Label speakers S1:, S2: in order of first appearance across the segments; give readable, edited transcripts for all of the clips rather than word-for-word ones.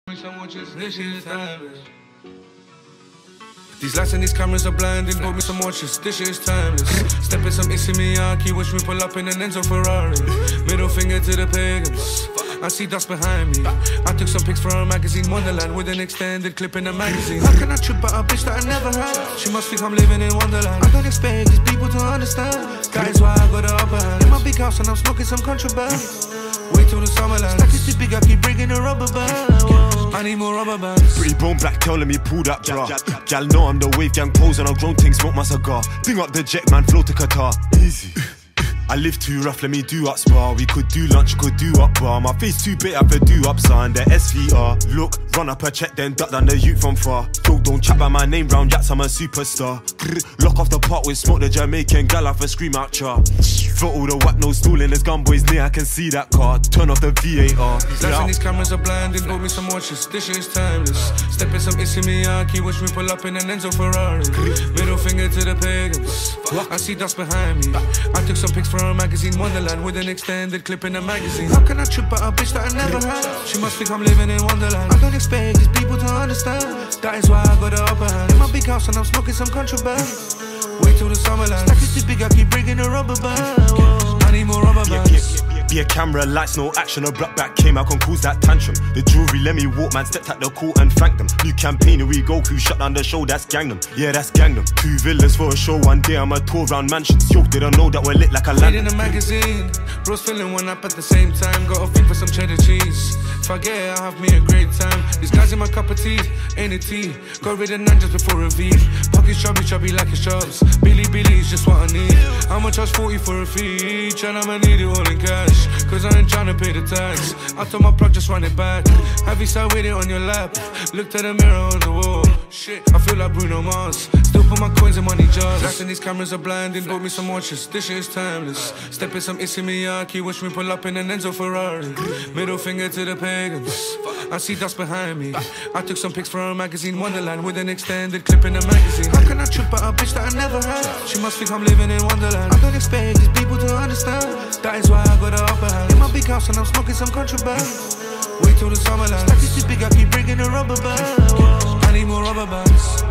S1: These lights and these cameras are blinding, bought me some watches, this shit is timeless. Stepping some Issey Miyake, watch me pull up in an Enzo Ferrari. Middle finger to the pagans, I see dust behind me. I took some pics for a magazine, Wonderland, with an extended clip in the magazine. How can I trip out a bitch that I never had? She must think I'm living in Wonderland. I don't expect these people to understand. That is why I got the upper hand. In my big house and I'm smoking some contraband. Wait till the summerland. Stack is too big, I keep bringing a rubber band. Whoa. I need more rubber bands.
S2: Pretty bone black girl, let me pull that bra. Gal know I'm the wave gang pose and I'll grown ting, smoke my cigar. Bring up the jet man, flow to Qatar. Easy. I live too rough, let me do up spa. We could do lunch, could do up bar. My face too big, I could do up son. The SVR. Look, run up a check, then duck down the youth from far. Bro, don't chat by my name round yats, I'm a superstar. Lock off the pot with smoke, the Jamaican gal off a scream out char. For all the whack no stooling, there's gun boys near, I can see that car. Turn off the VAR.
S1: These lights and these cameras are blinding, bought me some watches, this shit is timeless. Stepping some Issey Miyake, watch me pull up in an Enzo Ferrari. Middle finger to the pagans, I see dust behind me. I took some pics for a magazine, Wonderland, with an extended clip in the magazine. How can I trip out a bitch that I never had? She must think I'm living in Wonderland. I don't expect these people to understand. That is why I got the upper hand. In my big house and I'm smoking some contraband. Wait till the summerland. Stack is too big, I keep bringing a rubber band. Whoa. I need more rubber bands.
S2: Be a camera, lights, no action. A black back came, I can cause that tantrum. The jewelry let me walk, man, stepped at the court and thanked them. New campaign, we go, crew shut down the show, that's gang them. Yeah, that's gang them. 2 villas for a show, one day I'm a tour round mansions. Yo, didn't know that we're lit like a lamp.
S1: Reading a magazine, bros filling one up at the same time. Got a thing for some cheddar cheese. If I get it, I'll have me a great time. These guys in my cup of tea, ain't it tea? Got rid of none just before a V. Pockets chubby like it's chubs. Billy is just what I need. I'ma charge 40 for a fee, and I'ma need it all in cash. Cause I ain't tryna pay the tax. I told my plug, just run it back. Have you sat with it on your lap? Looked at the mirror on the wall. Shit, I feel like Bruno Mars. Still put my coins in money jars. Lights and these cameras are blinding, bought me some watches, this shit is timeless. Stepping some Issey Miyake, watch me pull up in an Enzo Ferrari. Middle finger to the pagans, I see dust behind me. I took some pics for a magazine, Wonderland, with an extended clip in the magazine. How can I trip out a bitch that I never had? She must think I'm living in Wonderland. I don't expect these people to understand. That is why I got the upper hand. In my big house and I'm smoking some contraband. Wait till the summerland. Stack is too big, I keep bringing a rubber band. Whoa. I need more rubber bands.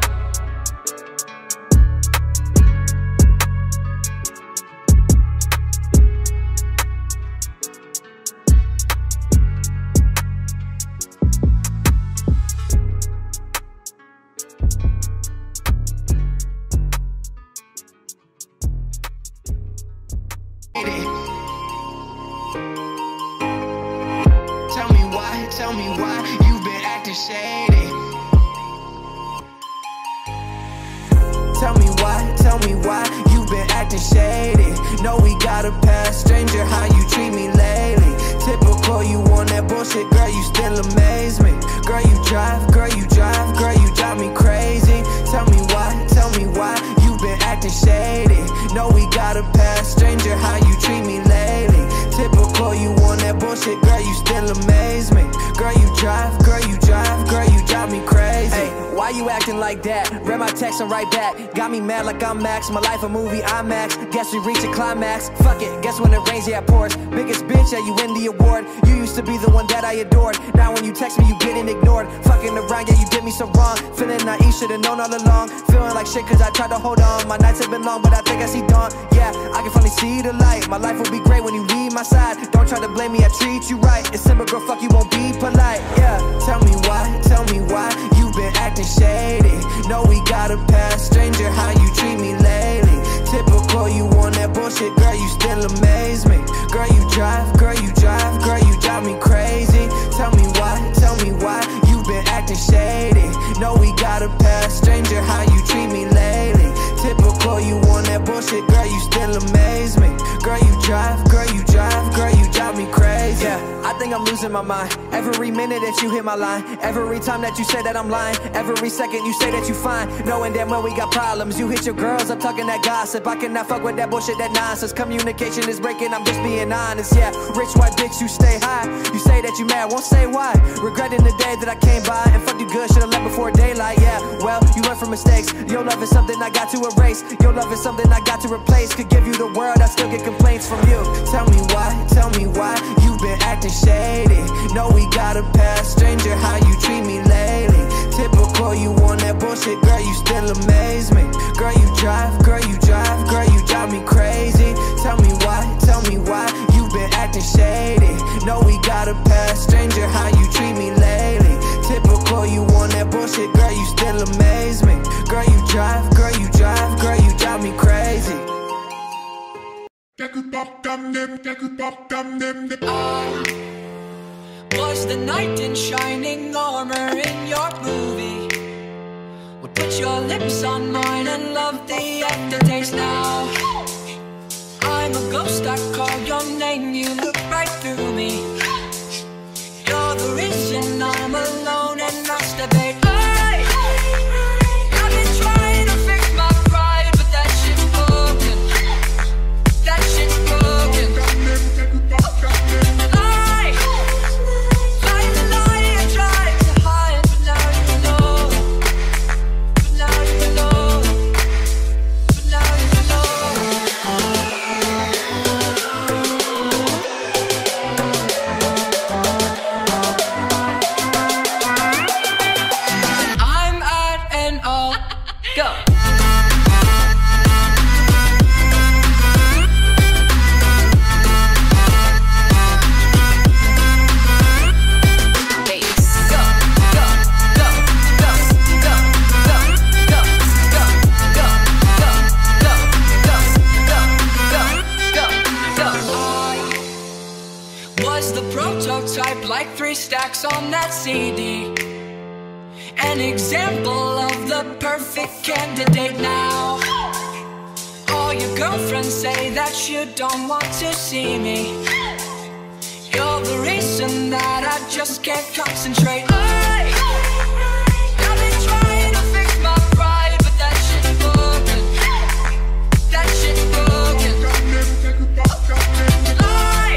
S3: Tell me why you've been acting shady. Tell me why you've been acting shady. Know we got a past, stranger, how you treat me lately. Typical, you on that bullshit, girl, you still amaze me. Girl, you drive me crazy. Tell me why you've been acting shady. Know we got a past, stranger, how you treat me lately. Typical, you on that bullshit, girl, you still amaze me. Girl, you drive me crazy. Hey, why you acting like that? Read my text and write back. Got me mad like I'm Max. My life a movie, IMAX. Guess we reach a climax. Fuck it, guess when it rains, yeah, it pours. Biggest bitch, yeah, you win the award. You used to be the one that I adored. Now when you text me, you getting ignored. Fucking around, yeah, you did me so wrong. Feeling naive, should've known all along. Feeling like shit cause I tried to hold on. My nights have been long, but I think I see dawn. Yeah, I can finally see the light. My life will be great when you leave my side. Don't try to blame me, I treat you right. It's simple, girl, fuck, you won't be polite. Yeah, tell me why you've been acting shady. Know we got a past, stranger, how you treat me lately. Typical, you on that bullshit, girl, you still amaze me. Girl, you drive me crazy. Tell me why you've been acting shady. Know we got a past, stranger, how you treat me lately. Typical, you on that bullshit, girl, you still amaze me. Girl, you drive me crazy. Yeah, I think I'm losing my mind. Every minute that you hit my line, every time that you say that I'm lying, every second you say that you fine, knowing damn well we got problems. You hit your girls, I'm talking that gossip. I cannot fuck with that bullshit, that nonsense. Communication is breaking, I'm just being honest. Yeah, rich white bitch, you stay high. You say that you mad, won't say why. Regretting the day that I came by and fucked you good, should've left before daylight. Yeah, well, you You learn from mistakes. Your love is something I got to erase. Your love is something I got to replace. Could give you the world, I still get complaints from you. Tell me why you've been acting shady. Know we got a past, stranger, how you treat me lately. Typical, you on that bullshit, girl, you still amaze me. Girl, you drive me crazy. Tell me why you've been acting shady. Know we got a past, stranger, how you treat me lately. Typical, you on that bullshit, girl, you still amaze me. Girl, you drive me crazy.
S4: Was the knight in shining armor in your movie? Would put your lips on mine and love the aftertaste now. I'm a ghost, I call your name, you look right through me. You're the reason I'm alone and masturbate. I've been trying to fix my pride, but that shit's broken. That shit's broken. Lie, I tried to hide, but now you know. But now you know. But now you know. I'm at an all go. Was the prototype like 3 stacks on that CD? An example of the perfect candidate now. All your girlfriends say that you don't want to see me. You're the reason that I just can't concentrate. I've been trying to fix my pride, but that shit's broken. That shit's broken. Lie,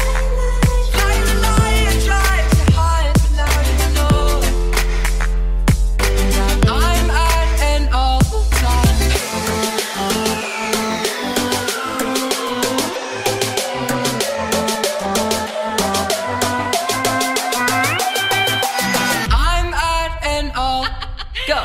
S4: I tried to hide, but now you know. I'm at an all-time. I'm at an all go.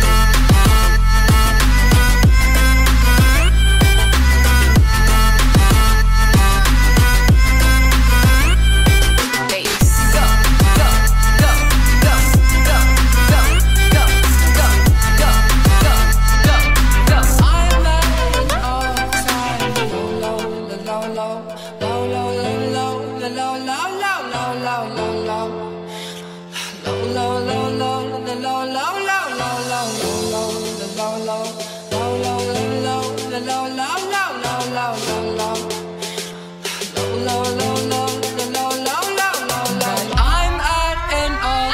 S4: I'm at an all.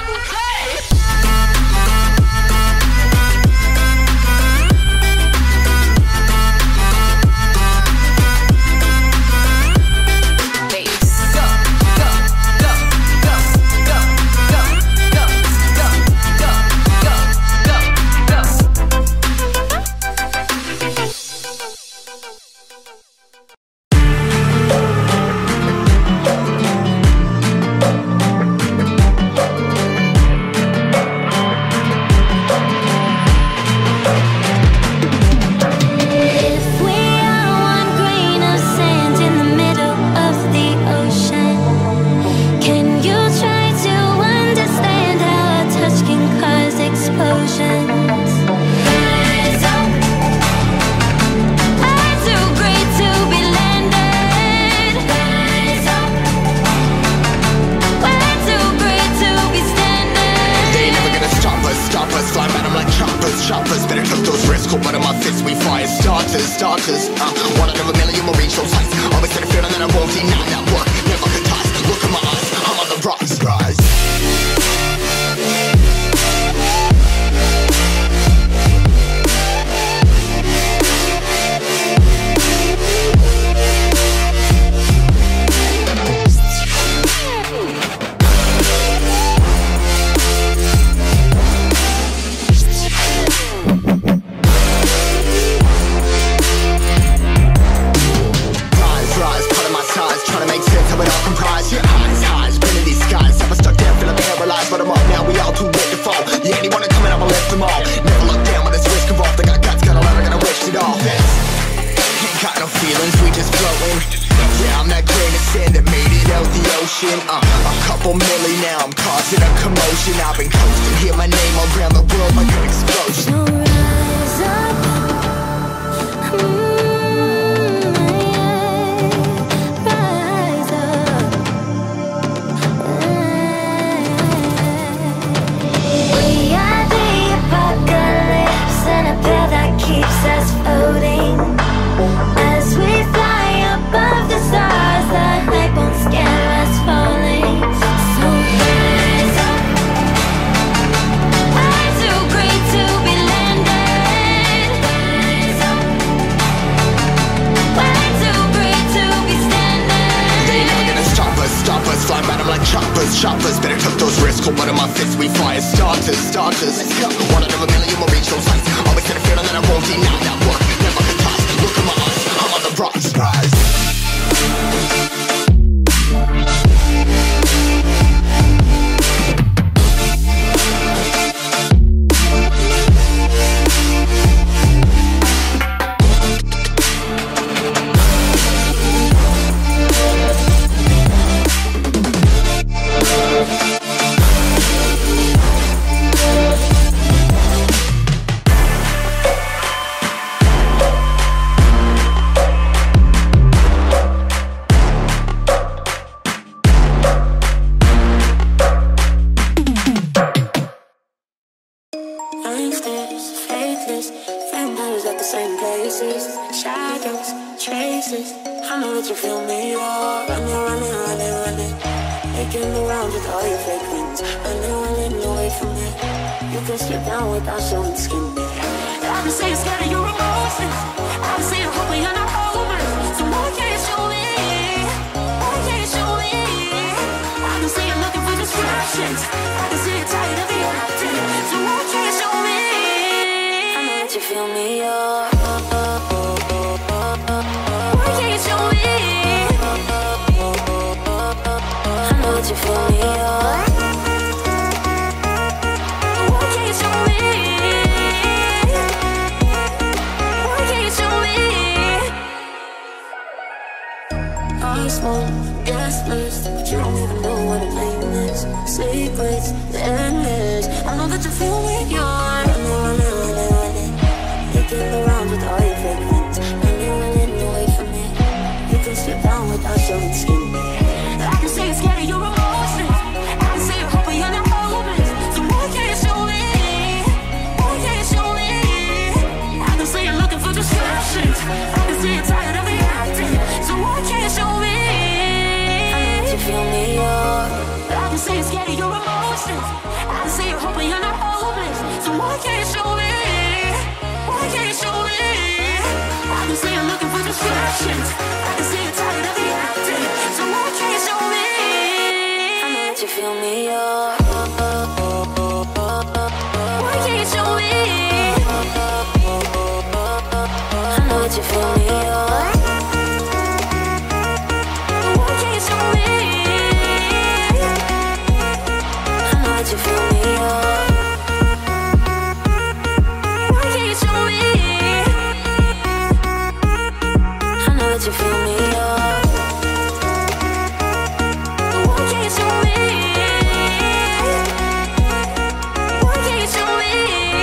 S5: Choppers, better cook those wrists, cold blood in my fists, we fire starters, one out of a million will reach those heights. Always had a feeling that I won't deny that work, never could toss. Look in my eyes, I'm on the rocks, rise. we all too late to fall. Yeah, anyone coming up, I left them all. Never look down when it's risk involved. I got guts, got a lot, I gotta risk it all. Ain't got no feelings, we just floating. Yeah, I'm that grain of sand that made it out the ocean. A couple milli now, I'm causing a commotion. I've been coasting, hear my name all around the world like an explosion.
S6: So rise up, rise up. We are the apocalypse, and a path that keeps us floating. As we fly above the stars, the night won't scare us falling. So rise up. I'm too great to be landed. Rise up. Way too great to be standing.
S5: They ain't never gonna stop us, flying by them like choppers. Better tuck those wrists, hold one of my fists, we fire starters. Let's go. One out of a million will reach those heights. Always had a feeling that I won't deny that work. Never could toss. Look at my eyes, I'm on the rocks.
S6: Gangsters, faithless, vampires at the same places. Shadows, traces. I know that you feel me, oh. Running. Making the rounds with all your fake friends. Running away from me. You can slip down without showing skin. I've been saying scared of your emotions. I've been saying hoping you're not over. So why can't you show me? Why can't you show me? I've been saying looking for distractions. I can see you're tired of the acting. So why can't you show me? I know that you feel me, oh. Why can't you show me? I know that you feel me, oh. Why can't you show me? Why can't you show me? I smoke gas list, but you don't even know what a name is. Secrets, endless. I know that you feel me, you're running. Making the rounds with all your fake friends. Running away from me. You can slip down without showing skin. I can see you're scared of your emotions. I can see you're hoping you're not over. So why can't you show me? Why can't you show me? I can see you're looking for distractions. I can see you're tired of reacting. So why can't you show me? I know that you feel me, oh. I can see you're scared of your emotions. I can see you're hoping you're not hopeless. So why can't you show me? Why can't you show me? I can see you're looking for distractions. I can see you're tired of reacting. So why can't you show me? I know that you feel me, oh. Why can't you show me? I know that you feel me, oh. Why can't you show me? I know that you feel me, oh. Why can't you show me? I know that you feel me, oh. Why can't you show me? Why can't you show me?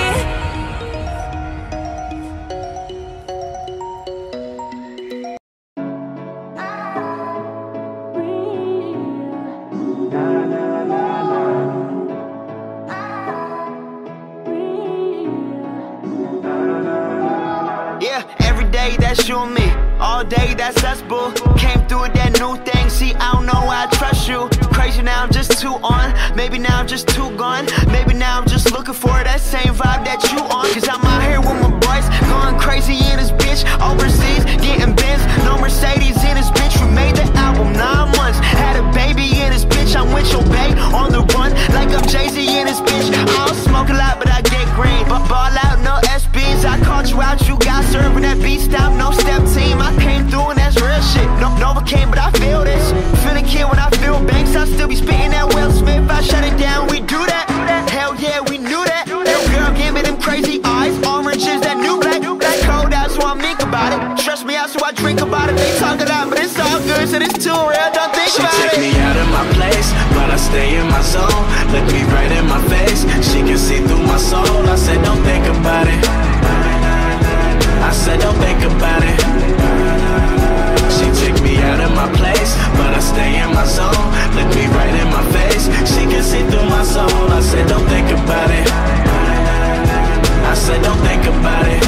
S7: Yeah, every day that's you and me. All day that's us, boo. Came through with that new thing. See, I don't know why I trust you. Crazy now, I'm just too on. Maybe now I'm just too gone. Maybe now I'm just looking for that same vibe that you on. Cause I'm out here with my boys, going crazy in this bitch. Overseas, getting Benz, no Mercedes in this bitch. We made the album 9 months. Had a baby in this bitch. I'm with your bae on the run, like I'm Jay-Z in this bitch. I don't smoke a lot, but I get green. But ball out, no SBs. I called you out, you got serving that beat stop, no step team. I came through and that's real shit. No Novocaine, but I feel this. Feeling kid when I feel banks. I still be spitting that Will Smith. I shut it down, we do that. too real, don't think about it.
S8: She take me out of my place, but I stay in my zone. Look me right in my face, she can see through my soul. I said don't think about it, I said don't think about it. She take me out of my place, but I stay in my zone. Look me right in my face, she can see through my soul. I said don't think about it, I said don't think about it.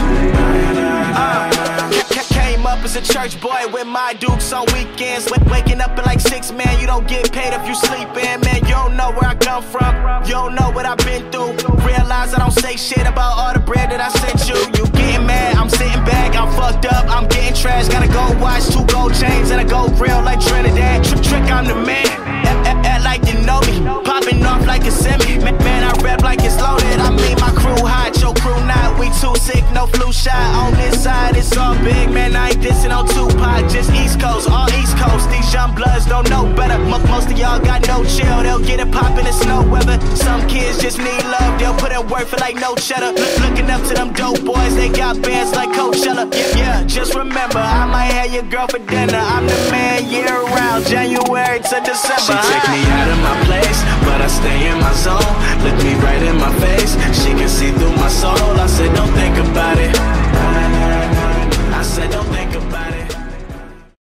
S7: Came up as a church boy with my dukes on weekends. Waking up at like 6, man, you don't get paid if you sleepin'. Man, you don't know where I come from, you don't know what I've been through. Realize I don't say shit about all the bread that I sent you. You getting mad, I'm sitting back, I'm fucked up, I'm getting trashed. Gotta go watch 2 gold chains and I go real like Trinidad. Trick, I'm the man, act like you know me. Popping off like a semi, man, I rap like it's loaded. I mean my crew hot, your crew not. We too sick, no flu shot. On this side, it's all big, man, I ain't dissing on Tupac. Just East Coast, all East Coast. These young bloods don't know better. Most of y'all got no chill, they'll get it poppin' in snow weather. Some kids just need love, they'll put in work for like no cheddar. Looking up to them dope boys, they got bands like Coachella. Yeah, just remember, I might have your girl for dinner. I'm the man year round, January to December.
S8: She take me out of my place,